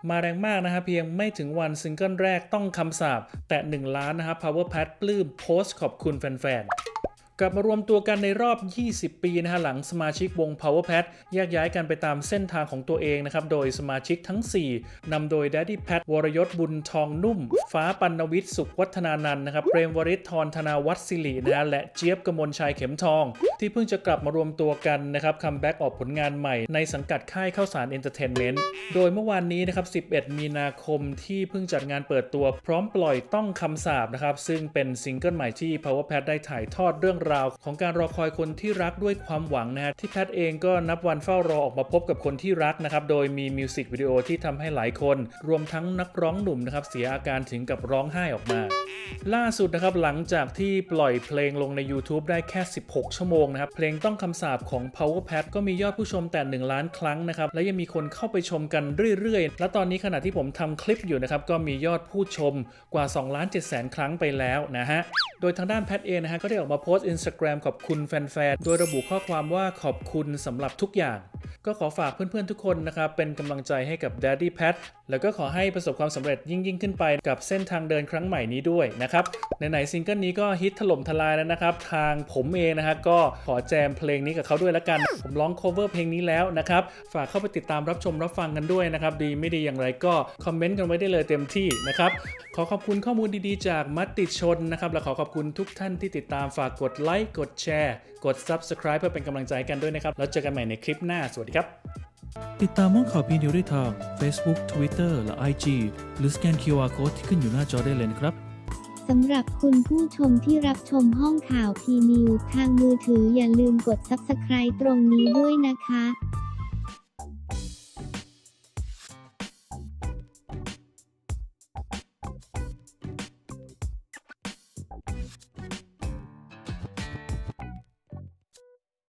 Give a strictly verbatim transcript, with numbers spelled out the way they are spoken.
มาแรงมากนะครับเพียงไม่ถึงวันซิงเกิลแรกต้องคำสาปแตะหนึ่งล้านนะครับ Power Pad ปลื้มโพสต์ขอบคุณแฟนๆกลับมารวมตัวกันในรอบยี่สิบปีนะฮะหลังสมาชิกวง Power Pad แยกย้ายกันไปตามเส้นทางของตัวเองนะครับโดยสมาชิกทั้งสี่นำโดย Daddy Pad วรยศบุญทองนุ่มฟ้าปัณณวิทย์สุขวัฒนานันท์นะครับเปรมวริศธรธนาวัฒน์ศิรินะฮะและเจี๊ยบกมลชัยเข็มทองที่เพิ่งจะกลับมารวมตัวกันนะครับคัมแบ็กออกผลงานใหม่ในสังกัดค่ายข้าวสารเอนเตอร์เทนเมนต์โดยเมื่อวานนี้นะครับสิบเอ็ดมีนาคมที่เพิ่งจัดงานเปิดตัวพร้อมปล่อยต้องคำสาปนะครับซึ่งเป็นซิงเกิลใหม่ที่ Power Pad ได้ถ่ายทอดเรื่องราวของการรอคอยคนที่รักด้วยความหวังนะฮะที่แพทเองก็นับวันเฝ้ารอออกมาพบกับคนที่รักนะครับโดยมีมิวสิกวิดีโอที่ทำให้หลายคนรวมทั้งนักร้องหนุ่มนะครับเสียอาการถึงกับร้องไห้ออกมาล่าสุดนะครับหลังจากที่ปล่อยเพลงลงใน YouTube ได้แค่สิบหกชั่วโมงนะครับเพลงต้องคำสาปของ Power Pad ก็มียอดผู้ชมแต่หนึ่งล้านครั้งนะครับและยังมีคนเข้าไปชมกันเรื่อยๆและตอนนี้ขณะที่ผมทำคลิปอยู่นะครับก็มียอดผู้ชมกว่าสองล้านเจ็ดแสนครั้งไปแล้วนะฮะโดยทางด้านแพทเองนะฮะก็ได้ออกมาโพสต์ Instagram ขอบคุณแฟนๆโดยระบุข้อความว่าขอบคุณสำหรับทุกอย่างก็ขอฝากเพื่อนๆทุกคนนะครับเป็นกำลังใจให้กับ Daddy Pad แล้วก็ขอให้ประสบความสำเร็จยิ่งๆขึ้นไปกับเส้นทางเดินครั้งใหม่นี้ด้วยนะครับไหนๆซิงเกิลนี้ก็ฮิตถล่มทลายแล้วนะครับทางผมเองนะฮะก็ขอแจมเพลงนี้กับเขาด้วยละกันผมร้อง cover เพลงนี้แล้วนะครับฝากเข้าไปติดตามรับชมรับฟังกันด้วยนะครับดีไม่ดีอย่างไรก็คอมเมนต์กันไว้ได้เลยเต็มที่นะครับขอขอบคุณข้อมูลดีๆจากมติชนนะครับและขอขอบคุณทุกท่านที่ติดตามฝากกดไลค์กดแชร์กด Subscribe เพื่อเป็นกำลังใจกันด้วยนะครับแล้วเจอกันใหม่ในคลิปหน้าสวัสดีครับติดตามห้องข่าวพีนิวได้ทาง Facebook Twitter และ ไอ จี หรือสแกน คิว อาร์ Code ที่ขึ้นอยู่หน้าจอได้เลยนะครับสำหรับคุณผู้ชมที่รับชมห้องข่าวพีนิวทางมือถืออย่าลืมกด Subscribe ตรงนี้ด้วยนะคะ